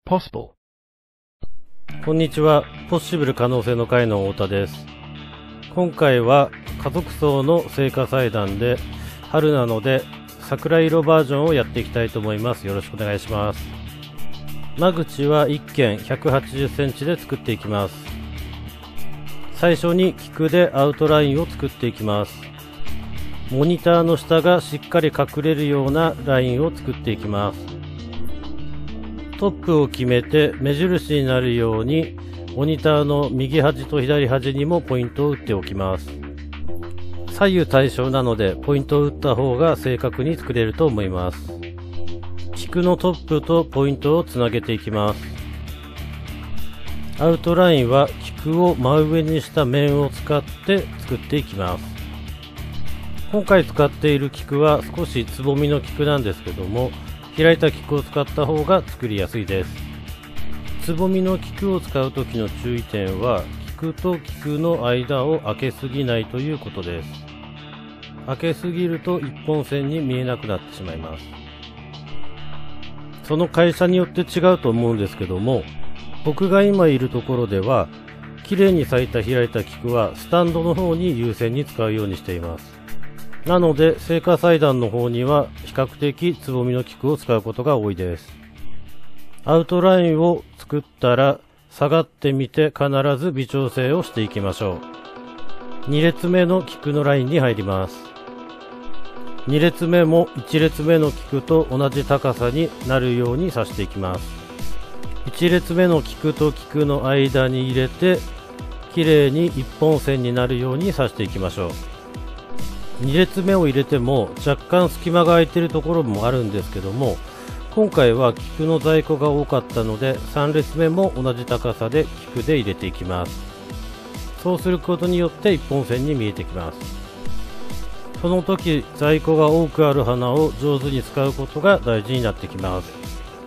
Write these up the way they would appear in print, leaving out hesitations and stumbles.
possible. こんにちは。ポッシブル可能性の会の太田です。今回は家族層の聖火祭壇で春なので桜色バージョンをやっていきたいと思います。よろしくお願いします。間口は1間180センチで作っていきます。最初に菊でアウトラインを作っていきます。モニターの下がしっかり隠れるようなラインを作っていきます。トップを決めて目印になるようにモニターの右端と左端にもポイントを打っておきます。左右対称なのでポイントを打った方が正確に作れると思います。菊のトップとポイントをつなげていきます。アウトラインは菊を真上にした面を使って作っていきます。今回使っている菊は少しつぼみの菊なんですけども、開いた菊を使った方が作りやすいです。つぼみの菊を使う時の注意点は、菊と菊の間を開けすぎないということです。開けすぎると一本線に見えなくなってしまいます。その会社によって違うと思うんですけども、僕が今いるところでは綺麗に咲いた開いた菊はスタンドの方に優先に使うようにしています。なので聖火祭壇の方には比較的つぼみの菊を使うことが多いです。アウトラインを作ったら下がってみて必ず微調整をしていきましょう。2列目の菊のラインに入ります。2列目も1列目の菊と同じ高さになるように刺していきます。1列目の菊と菊の間に入れてきれいに一本線になるように刺していきましょう。2列目を入れても若干隙間が空いているところもあるんですけども、今回は菊の在庫が多かったので3列目も同じ高さで菊で入れていきます。そうすることによって一本線に見えてきます。その時在庫が多くある花を上手に使うことが大事になってきます。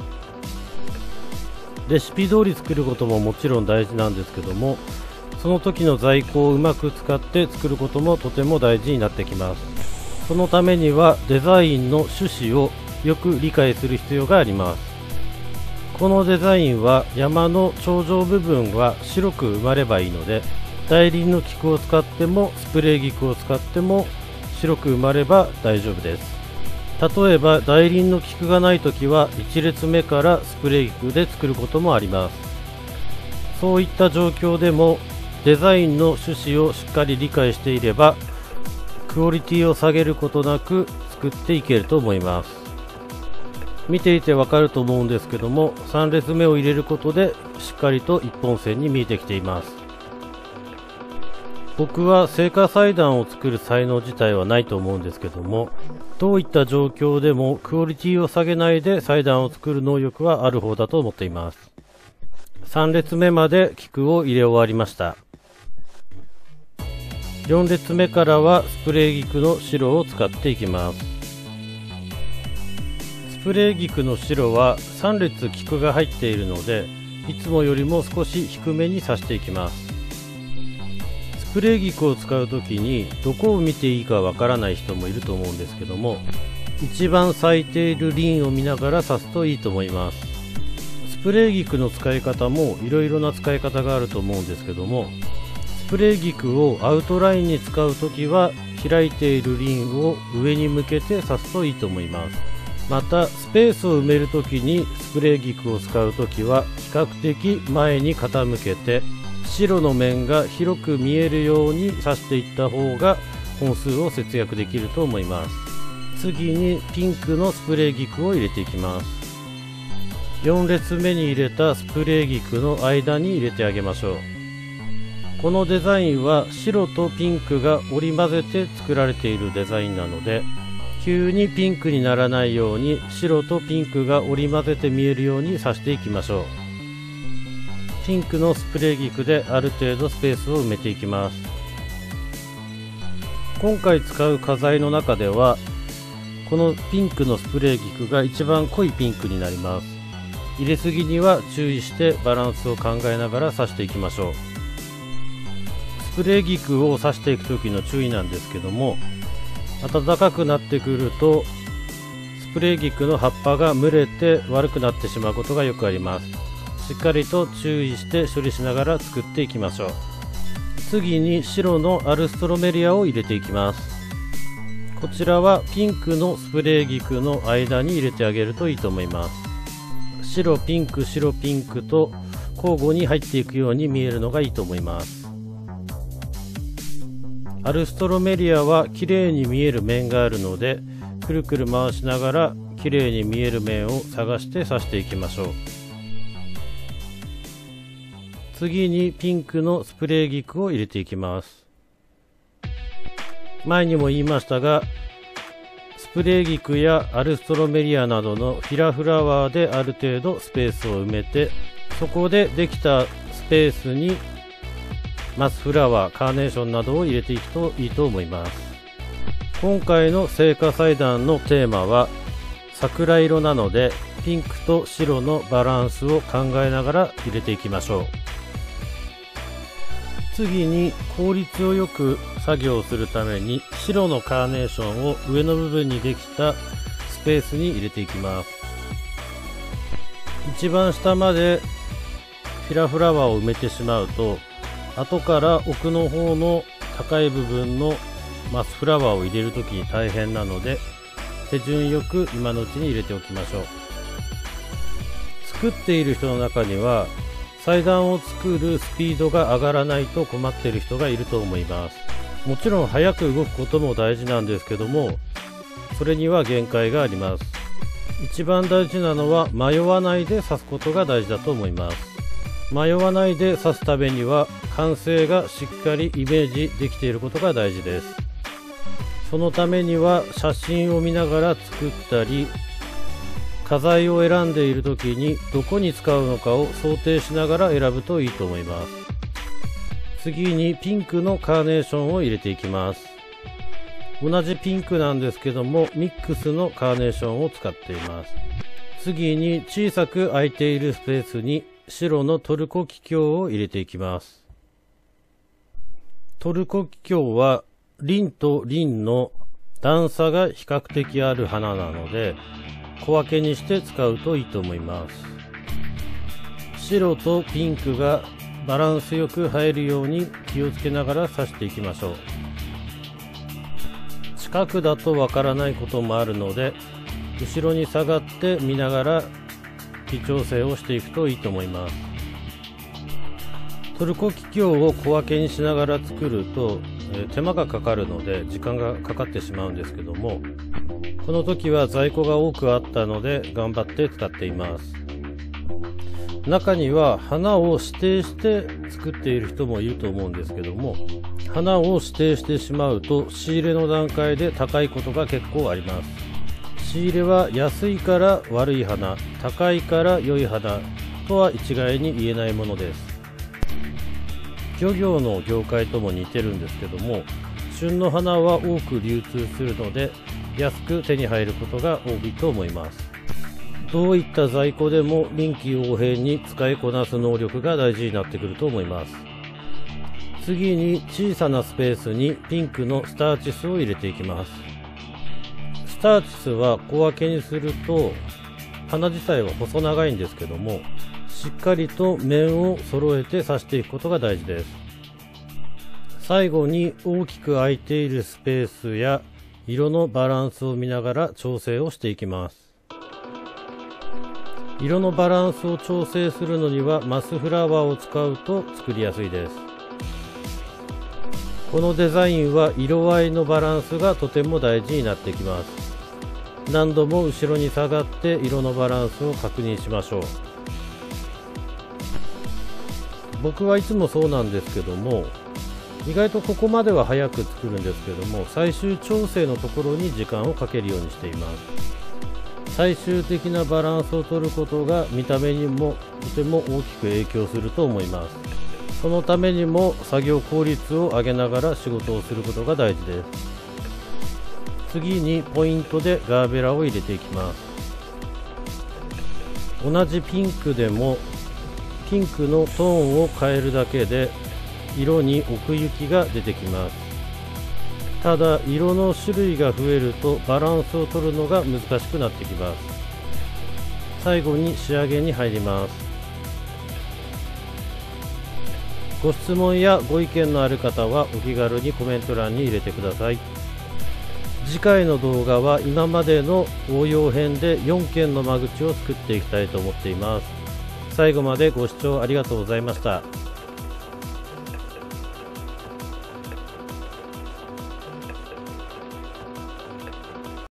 レシピ通り作ることももちろん大事なんですけども、その時の在庫をうまく使って作ることもとても大事になってきます。そのためにはデザインの趣旨をよく理解する必要があります。このデザインは山の頂上部分は白く埋まればいいので、大輪の菊を使ってもスプレー菊を使っても白く埋まれば大丈夫です。例えば大輪の菊がないときは1列目からスプレー菊で作ることもあります。そういった状況でもデザインの趣旨をしっかり理解していればクオリティを下げることなく作っていけると思います。見ていてわかると思うんですけども、3列目を入れることでしっかりと一本線に見えてきています。僕は聖火祭壇を作る才能自体はないと思うんですけども、どういった状況でもクオリティを下げないで祭壇を作る能力はある方だと思っています。3列目まで菊を入れ終わりました。4列目からはスプレー菊の白を使っていきます。スプレー菊の白は3列菊が入っているので、いつもよりも少し低めに刺していきます。スプレー菊を使うときにどこを見ていいかわからない人もいると思うんですけども、一番咲いている輪を見ながら刺すといいと思います。スプレー菊の使い方もいろいろな使い方があると思うんですけども、スプレー菊をアウトラインに使うときは開いている輪を上に向けて刺すといいと思います。またスペースを埋めるときにスプレー菊を使うときは比較的前に傾けて白の面が広く見えるように刺していった方が本数を節約できると思います。次にピンクのスプレー菊を入れていきます。4列目に入れたスプレー菊の間に入れてあげましょう。このデザインは白とピンクが織り交ぜて作られているデザインなので、急にピンクにならないように白とピンクが織り交ぜて見えるように刺していきましょう。ピンクのスプレー菊である程度スペースを埋めていきます。今回使う花材の中ではこのピンクのスプレー菊が一番濃いピンクになります。入れすぎには注意してバランスを考えながら刺していきましょう。スプレー菊を刺していく時の注意なんですけども、暖かくなってくるとスプレー菊の葉っぱが蒸れて悪くなってしまうことがよくあります。 しっかりと注意して処理しながら作っていきましょう。次に白のアルストロメリアを入れていきます。こちらはピンクのスプレー菊の間に入れてあげるといいと思います。白ピンク白ピンクと交互に入っていくように見えるのがいいと思います。アルストロメリアは綺麗に見える面があるので、くるくる回しながら綺麗に見える面を探して刺していきましょう。次にピンクのスプレー菊を入れていきます。前にも言いましたが、スプレー菊やアルストロメリアなどのフィラフラワーである程度スペースを埋めて、そこでできたスペースにマスフラワー、カーネーションなどを入れていくといいと思います。今回の聖火祭壇のテーマは桜色なので、ピンクと白のバランスを考えながら入れていきましょう。次に効率をよく作業するために白のカーネーションを上の部分にできたスペースに入れていきます。一番下までフィラフラワーを埋めてしまうと、後から奥の方の高い部分のマスフラワーを入れるときに大変なので、手順よく今のうちに入れておきましょう。作っている人の中には祭壇を作るスピードが上がらないと困っている人がいると思います。もちろん早く動くことも大事なんですけども、それには限界があります。一番大事なのは迷わないで刺すことが大事だと思います。迷わないで刺すためには完成がしっかりイメージできていることが大事です。そのためには写真を見ながら作ったり、花材を選んでいる時にどこに使うのかを想定しながら選ぶといいと思います。次にピンクのカーネーションを入れていきます。同じピンクなんですけどもミックスのカーネーションを使っています。次に小さく空いているスペースに白のトルコキキョウを入れていきます。トルコキキョウは輪と輪の段差が比較的ある花なので、小分けにして使うといいと思います。白とピンクがバランスよく入るように気をつけながら刺していきましょう。近くだとわからないこともあるので、後ろに下がって見ながら微調整をしていくといいと思います。トルコキキョウを小分けにしながら作ると手間がかかるので時間がかかってしまうんですけども、この時は在庫が多くあったので頑張って使っています。中には花を指定して作っている人もいると思うんですけども、花を指定してしまうと仕入れの段階で高いことが結構あります。仕入れは安いから悪い花、高いから良い花とは一概に言えないものです。漁業の業界とも似てるんですけども、旬の花は多く流通するので安く手に入ることが多いと思います。どういった在庫でも臨機応変に使いこなす能力が大事になってくると思います。次に小さなスペースにピンクのスターチスを入れていきます。スターチスは小分けにすると花自体は細長いんですけども、しっかりと面を揃えて刺していくことが大事です。最後に大きく空いているスペースや色のバランスを見ながら調整をしていきます。色のバランスを調整するのにはマスフラワーを使うと作りやすいです。このデザインは色合いのバランスがとても大事になってきます。何度も後ろに下がって色のバランスを確認しましょう。僕はいつもそうなんですけども、意外とここまでは早く作るんですけども、最終調整のところに時間をかけるようにしています。最終的なバランスを取ることが見た目にもとても大きく影響すると思います。そのためにも作業効率を上げながら仕事をすることが大事です。次にポイントでガーベラを入れていきます。同じピンクでもピンクのトーンを変えるだけで色に奥行きが出てきます。ただ色の種類が増えるとバランスを取るのが難しくなってきます。最後に仕上げに入ります。 ご質問やご意見のある方はお気軽にコメント欄に入れてください。次回の動画は今までの応用編で4件の間口を作っていきたいと思っています。最後までご視聴ありがとうございました。